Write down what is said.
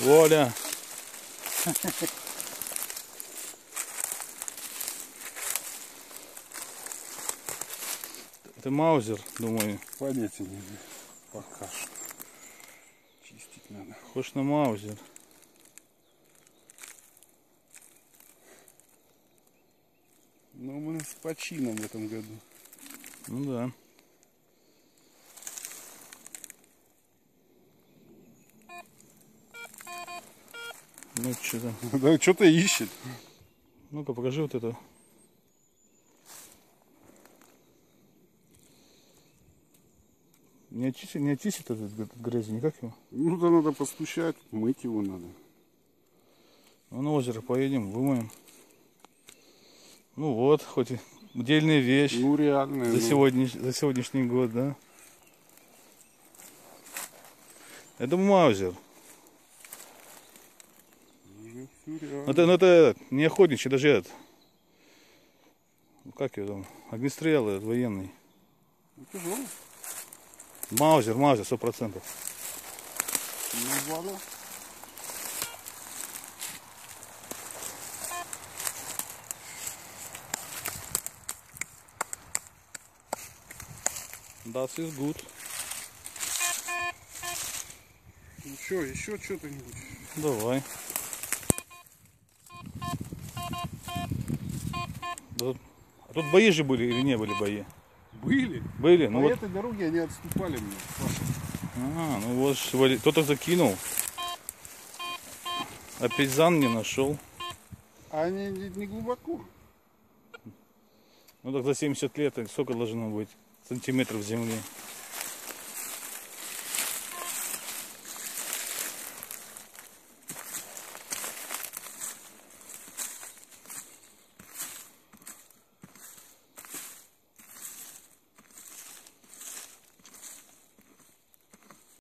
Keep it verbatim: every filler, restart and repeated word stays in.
Воля. Это маузер, думаю. Понятия не знаю. Пока что. Чистить надо. Похож на маузер. Ну, мы с почином в этом году. Ну да. Ну что там? Да, что-то ищет. Ну-ка, покажи вот это. Не очистит, не очистит этот, этот грязь, никак его? Ну, да надо постучать, мыть его надо. Ну, на озеро поедем, вымоем. Ну вот, хоть и удельная вещь. Ну, реально. За, ну... сегодня, за сегодняшний год, да? Это маузер. Ну, это, ну, это не охотничий, даже этот. Как его там? Огнестрел этот, военный. Ну, тяжелый. Маузер, маузер, сто процентов. Ну, ладно. Das ist gut. Еще, еще что-то-нибудь. Давай. Да, а тут бои же были или не были бои? Были? Были? По Ну вот. этой дороге они отступали мне. А, ну вот кто-то закинул. А пейзан не нашел. А они не, не глубоко. Ну так за семьдесят лет сколько должно быть сантиметров земли?